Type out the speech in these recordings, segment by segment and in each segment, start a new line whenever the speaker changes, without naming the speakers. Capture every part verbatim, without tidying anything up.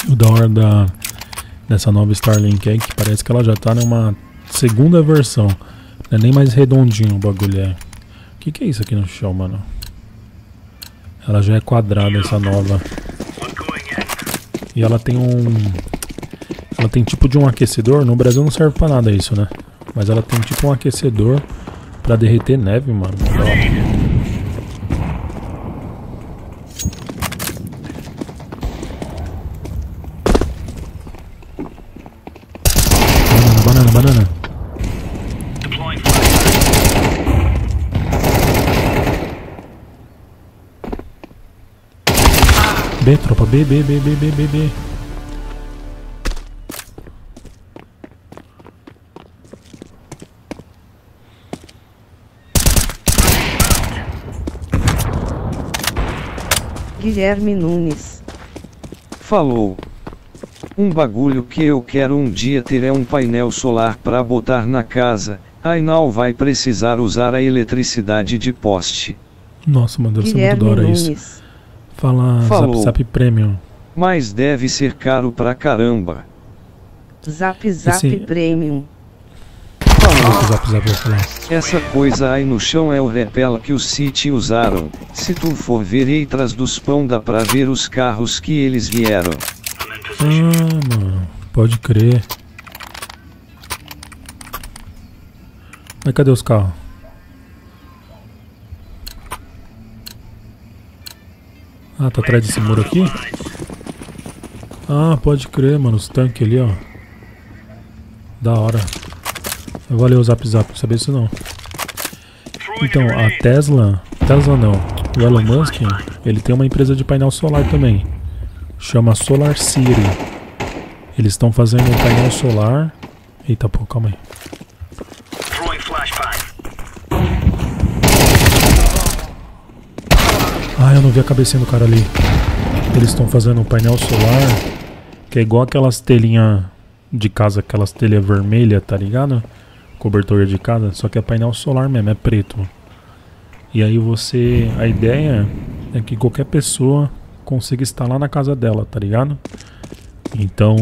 O da hora da, dessa nova Starlink aí, que parece que ela já tá numa segunda versão. Não é nem mais redondinho o bagulho, é. O que que é isso aqui no chão, mano? Ela já é quadrada, essa nova. E ela tem um... Ela tem tipo de um aquecedor. No Brasil não serve pra nada isso, né? Mas ela tem tipo um aquecedor pra derreter neve, mano. Ó. Banana, banana. B, tropa, B, B, B, B, B, B, B.
Guilherme Nunes.
Falou. Um bagulho que eu quero um dia ter é um painel solar para botar na casa, aí não vai precisar usar a eletricidade de poste.
Nossa, mano, deve ser muito da hora isso. Fala Zap Zap Premium.
Mas deve ser caro pra caramba.
Zap Zap
Esse...
Premium.
Falou. Zap, zap, zap.
Essa coisa aí no chão é o repela que os City usaram. Se tu for ver eitras dos pão dá pra ver os carros que eles vieram.
Ah, mano, pode crer. Mas cadê os carros? Ah, tá atrás desse muro aqui? Ah, pode crer, mano, os tanques ali, ó. Da hora. Valeu o Zap Zap, não sabia isso não. Então, a Tesla... Tesla não. O Elon Musk, ele tem uma empresa de painel solar também. Chama Solar City. Eles estão fazendo um painel solar. Eita, pô, calma aí. Ah, eu não vi a cabecinha do cara ali. Eles estão fazendo um painel solar que é igual aquelas telinhas de casa, aquelas telhas vermelhas, tá ligado? Cobertura de casa, só que é painel solar mesmo, é preto. E aí você... A ideia é que qualquer pessoa consiga instalar na casa dela, tá ligado? Então...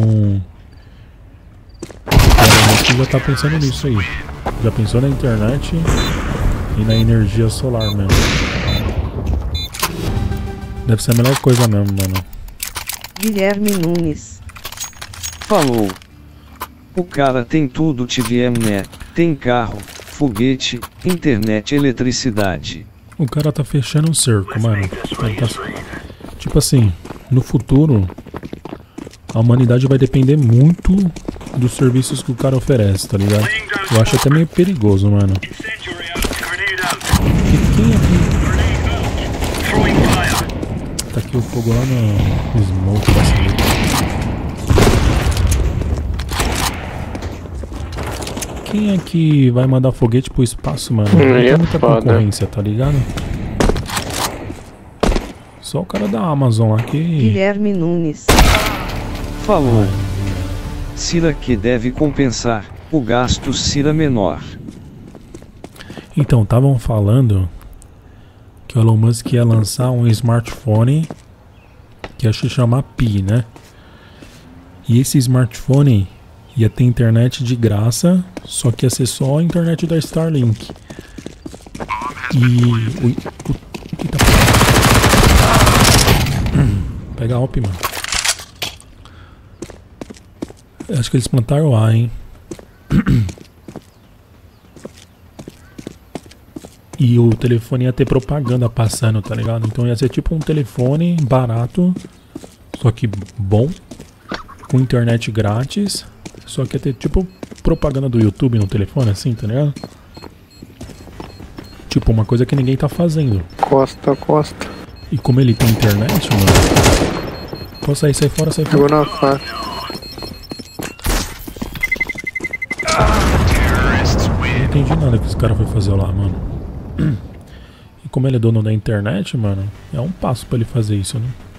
Você já tá pensando nisso aí. Já pensou na internet e na energia solar mesmo. Deve ser a melhor coisa mesmo, mano.
Guilherme Nunes.
Falou. O cara tem tudo, tivemos, né? Tem carro, foguete, internet, eletricidade.
O cara tá fechando um cerco, mano. Tá... Tipo assim, no futuro, a humanidade vai depender muito dos serviços que o cara oferece, tá ligado? Eu acho até meio perigoso, mano. E quem aqui? Tá aqui o fogo lá no smoke da saída. Quem é que vai mandar foguete pro espaço, mano? Não tem muita concorrência, tá ligado? Só o cara da Amazon lá que...
Guilherme Nunes.
Falou. Cira que deve compensar, o gasto será menor.
Então, estavam falando que o Elon Musk ia lançar um smartphone que ia se chamar Pi, né? E esse smartphone ia ter internet de graça, só que ia ser só a internet da Starlink. E... O, o, eita, pega a O P, mano. Acho que eles plantaram A, hein? E o telefone ia ter propaganda passando, tá ligado? Então ia ser tipo um telefone barato, só que bom, com internet grátis, só que ia ter tipo propaganda do YouTube no telefone, assim, tá ligado? Tipo, uma coisa que ninguém tá fazendo.
Costa, costa.
E como ele tem internet, mano... Pode sair, sai fora, sai fora.
Pegou na faca.
Não entendi nada que esse cara foi fazer lá, mano. E como ele é dono da internet, mano, é um passo pra ele fazer isso, né?